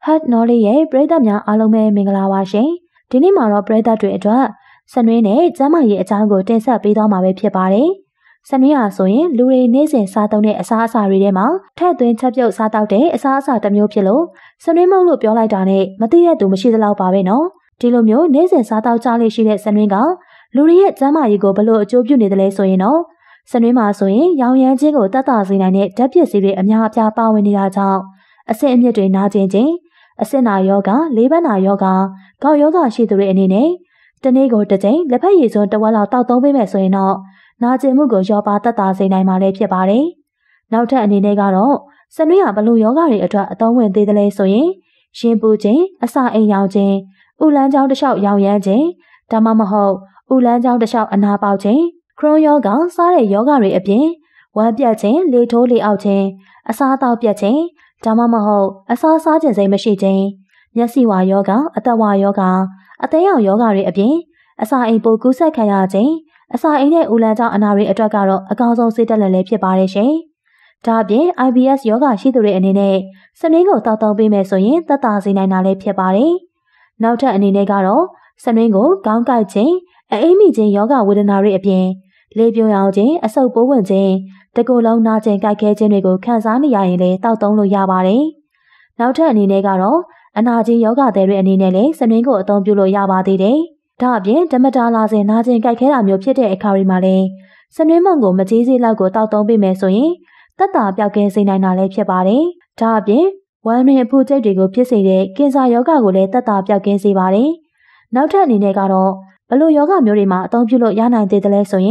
Heart Knowledge ရဲ့ပရိသတ်များအားလုံးပဲမင်္ဂလာပါရှင်။ဒီနေ့မှာတော့ပရိသတ်တွေအတွက်ဆနွေးနဲ့ကျန်းမာရေးအကြောင်းကိုတင်ဆက်ပေးသွားမှာပဲဖြစ်ပါတယ်။ဆနွေးဟာဆိုရင်လူတွေနေ့စဉ်စားသုံးတဲ့အစားအစာတွေထဲမှာထည့်သွင်းချက်ပြုတ်စားတောက်တဲ့အစားအစာတစ်မျိုးဖြစ်လို့ဆနွေးမုန့်လို့ပြောလိုက်တာနဲ့မသိတဲ့သူမရှိသလောက်ပါပဲနော်။ဒီလိုမျိုးနေ့စဉ်စားတောက်ကြလေးရှိတဲ့ဆနွေးကလူတွေရဲ့ကျန်းမာရေးကိုဘလို့အကျိုးပြုနေတယ်လဲဆိုရင်တော့ဆနွေးမှာဆိုရင်ရောင်ရမ်းခြင်းကိုတက်တာစေနိုင်တဲ့ဓာတ်ပစ္စည်းတွေအများအပြားပါဝင်နေတာကြောင့်အဆင့်အမြင့်တွေနာကျင်ခြင်းအဆင့်နာယောဂလေးပတ်နာယောဂခေါင်းယောဂရှိသူတွေအနေနဲ့တနေ့ကိုတစ်ကြိမ်လက်ဖက်ရည်စွန်းတစ်ဝက်လောက်တောက်သုံးပေးမယ်ဆိုရင်တော့နာကျင်မှုကိုရောပါတက်တာစေနိုင်မှာလည်းဖြစ်ပါတယ်။နောက်ထပ်အနေနဲ့ကတော့ဆနွေးဟာဘလို့ယောဂတွေအတွက်အသုံးဝင်သေးတယ်လဲဆိုရင်ရှင်ပူခြင်းအစာအိမ်ရောင်ခြင်းဥလန်းချောင်းတစ်လျှောက်ရောင်ရမ်းခြင်းဒါမှမဟုတ်ဥလန်းချောင်းတစ်လျှောက်အနာပေါက်ခြင်းခရွန်ယောဂစားတဲ့ယောဂတွေအပြင်ဝမ်းပြတ်ခြင်းလေထိုးလေအောက်ခြင်းအစာတောက်ပြတ်ခြင်းဒါမှမဟုတ်အစာစားခြင်းစိတ်မရှိခြင်းမျက်စိဝါယောဂအသက်ဝါယောဂအသေးရောင်ယောဂတွေအပြင်အစာအိမ်ပိုကူးဆက်ခံရခြင်းအစာအိမ်နဲ့ဥလန်းချောင်းအနာတွေအတွက်ကတော့အကောင်းဆုံးစိတ်တက်လက်လည်းဖြစ်ပါတယ်ရှင်။ဒါအပြင် IBS ယောဂရှိသူတွေအနေနဲ့စနွေးကိုတောက်သုံးပေးမယ်ဆိုရင်သက်သာစေနိုင်တာလည်းဖြစ်ပါတယ်။နောက်ထပ်အနေနဲ့ကတော့စနွေးကိုခေါင်းကိုက်ခြင်းအိမ်မိခြင်းယောဂဝေဒနာတွေအပြင်လေပြိုရောင်ခြင်းအဆုတ်ပိုးဝင်ခြင်းတကူလုံးနာကျင်ကြိုက်ခဲခြင်းတွေကိုခံစားနေရရင်လည်းတောက်သုံးလို့ရပါတယ်။နောက်ထပ်အနေနဲ့ကတော့အနာကျင်ယောဂသည်တွေအနေနဲ့လည်းစနွေးကိုအသုံးပြုလို့ရပါသေးတယ်။ဒါအပြင်ဓမ္မတာလာစဉ်နာကျင်ကြိုက်ခဲတာမျိုးဖြစ်တဲ့အခါတွေမှာလည်းစနွေးမုံကိုမကြီးစေးလောက်ကိုတောက်သုံးပေးမယ်ဆိုရင်သက်သာပြောက်ကင်းစေနိုင်တာလည်းဖြစ်ပါတယ်။ဒါအပြင်ဝမ်းတွင်အဖူကျိတ်တွေကိုဖြစ်စေတဲ့ကင်ဆာယောဂကိုလည်းသက်သာပြောက်ကင်းစေပါတယ်။နောက်ထပ်အနေနဲ့ကတော့ဘလို့ယောဂမျိုးတွေမှာအသုံးပြုလို့ရနိုင်သေးတယ်လဲဆိုရင်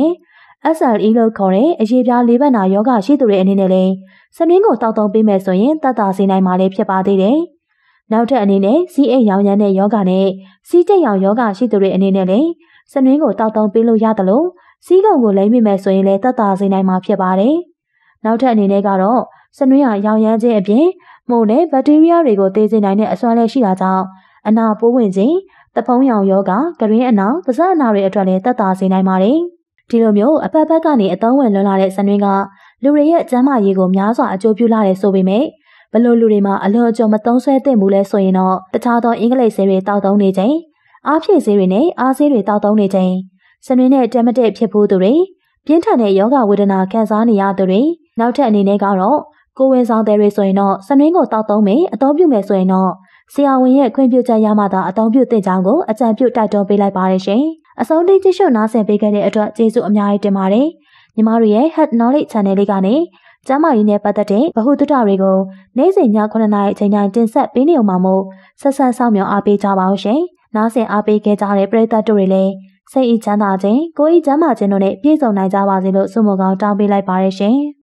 SLE လို့ခေါ်တဲ့အရေပြားလေးပတ်နာယောဂရှိသူတွေအနေနဲ့လည်းစနွေးကိုတောက်သုံးပေးမယ်ဆိုရင်သက်သာစေနိုင်မှာလည်းဖြစ်ပါသေးတယ်။နောက်ထပ်အနေနဲ့စီးအိမ်ရောင်ရမ်းတဲ့ယောဂနဲ့စီးကျိတ်ရောင်ယောဂရှိသူတွေအနေနဲ့လည်းစနွေးကိုတောက်သုံးပေးလို့ရတယ်လို့စီးကုံကိုလိမ့်မိမယ်ဆိုရင်လည်းသက်သာစေနိုင်မှာဖြစ်ပါတယ်။နောက်ထပ်အနေနဲ့ကတော့စနွေးဟာရောင်ရမ်းခြင်းအပြင်မို့နဲ့ဘက်တီးရီးယားတွေကိုသေစေနိုင်တဲ့အစွမ်းလည်းရှိတာကြောင့်အနာပိုးဝင်ခြင်းတဖုံးရောင်ယောဂဂရင်းအနာပါးစပ်အနာတွေအတွက်လည်းသက်သာစေနိုင်ပါတယ်။ဒီလိုမျိုးအဖက်ဖက်ကနေအသုံးဝင်လွန်လာတဲ့စနွေးကလူတွေရဲ့ကျန်းမာရေးကိုများစွာအကျိုးပြုလာတယ်ဆိုပေမဲ့ဘလို့လူတွေမှာအလွန်အကျွံမသုံးဆွဲသင့်ဘူးလဲဆိုရင်တော့တခြားသောအင်္ဂလိပ်ဆေးတွေတောက်သုံးနေခြင်းအားဖြည့်ဆေးတွေနဲ့အားဆေးတွေတောက်သုံးနေခြင်းစနွေးနဲ့တက်မတက်ဖြစ်ဖို့သူတွေပြင်းထန်တဲ့ယောဂဝေဒနာခံစားနေရသူတွေနောက်ထပ်အနေနဲ့ကတော့ကိုယ်ဝန်ဆောင်တွေဆိုရင်တော့စနွေးကိုတောက်သုံးမယ်အသုံးပြုမယ်ဆိုရင်တော့ဆရာဝန်ရဲ့ခွင့်ပြုချက်ရမှသာအသုံးပြုသင့်ကြောင်းကိုအကြံပြုတိုက်တွန်းပေးလိုက်ပါတယ်ရှင်။အဆုံးထိကြည့်ရှုနားဆင်ပေးခဲ့တဲ့အတွက်ကျေးဇူးအများကြီးတင်ပါတယ်။ညီမတို့ရဲ့ Health Knowledge Channel လေးကနေကျန်းမာရေးနဲ့ပတ်သက်တဲ့ဗဟုသုတတွေကိုနေ့စဉ်ည9:00နာရီအချိန်တိုင်းတင်ဆက်ပေးနေအောင်ပါမို့ဆက်ဆက်ဆောင်မြောင်အားပေးကြပါဦးရှင်။နားဆင်အားပေးခဲ့ကြတဲ့ပရိသတ်တို့တွေလည်းစိတ်ဤချမ်းသာခြင်းကိုယ်ဤကျန်းမာခြင်းတို့နဲ့ပြည့်စုံနိုင်ကြပါစေလို့ဆုမွန်ကောင်းတောင်းပေးလိုက်ပါတယ်ရှင်။